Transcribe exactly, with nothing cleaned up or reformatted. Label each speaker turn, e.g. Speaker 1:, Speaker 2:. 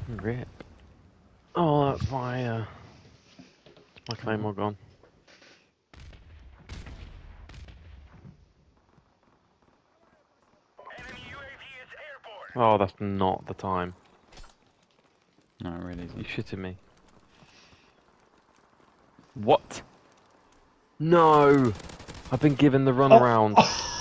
Speaker 1: Rip. Oh, that's my, uh, my claymore gone. Oh, that's not the time.
Speaker 2: No, it really
Speaker 1: You
Speaker 2: isn't.
Speaker 1: shitting me. What? No! I've been given the runaround.